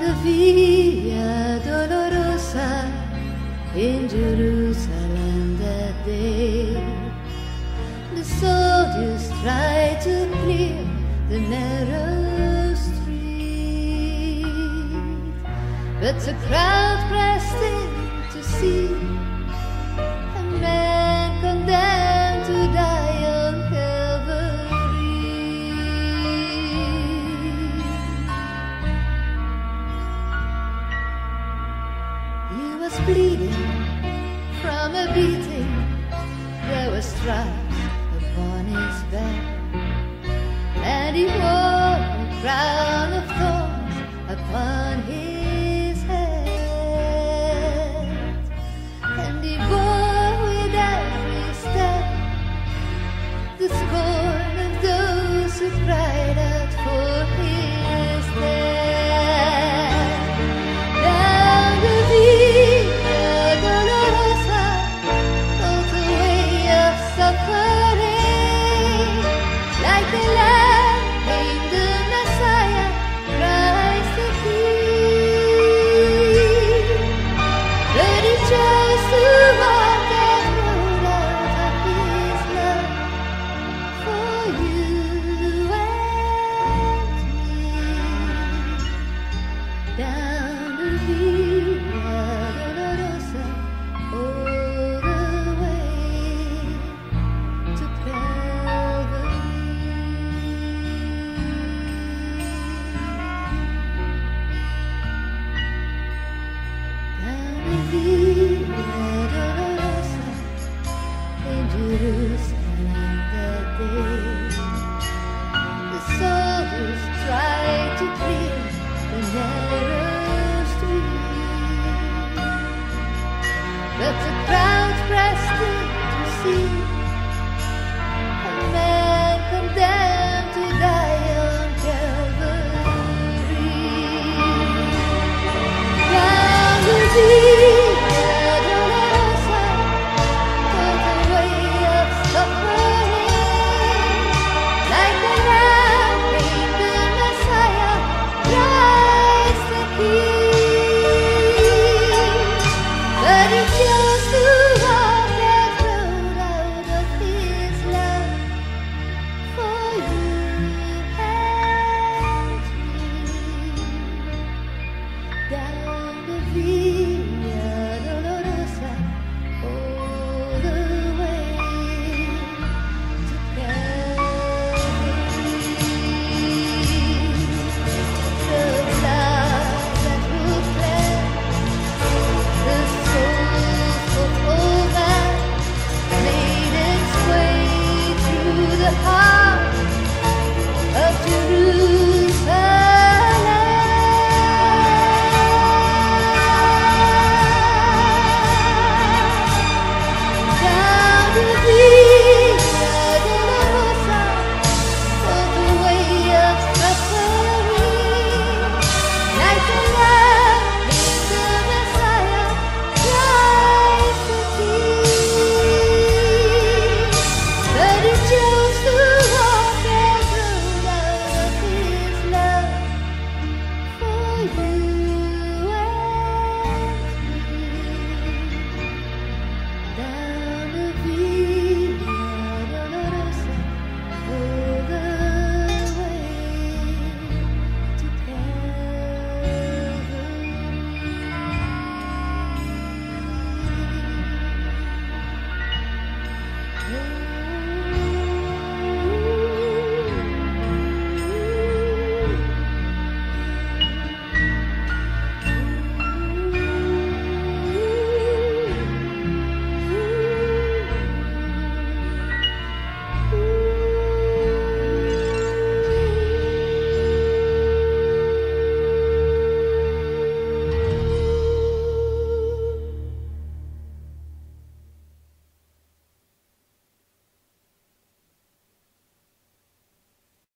the Via Dolorosa in Jerusalem that day, the soldiers tried to clear the narrow street, but the crowd pressed in to see a man condemned to die on Calvary. He was bleeding from a beating, there were stripes upon his back, and he wore a crown of thorns upon his head, and he bore with every step the scorn of those who cried out for his death. Down the Via Dolorosa goes a way of suffering, like the Lamb came the Messiah, Christ the King. But he chose to walk that road out of his love for you and me. Down the Via Dolorosa, all the way to Calvary. Down the Via Dolorosa in Jerusalem that day, the soldiers tried to clear the narrow street, but the crowd pressed in to see a man condemned to die on Calvary. Down the Via Dolorosa goes a way of suffering, like the Lamb came the Messiah, Christ the King. But he chose to walk that road out of his love for you and me. Down the Via Dolorosa, all the way to Calvary. The blood that will cleanse the souls of all men made its way through the heart of Jerusalem. Down the Via Dolorosa, all the way of suffering, like the Lamb came the Messiah, Christ the King. But he chose to walk that road out of his love for you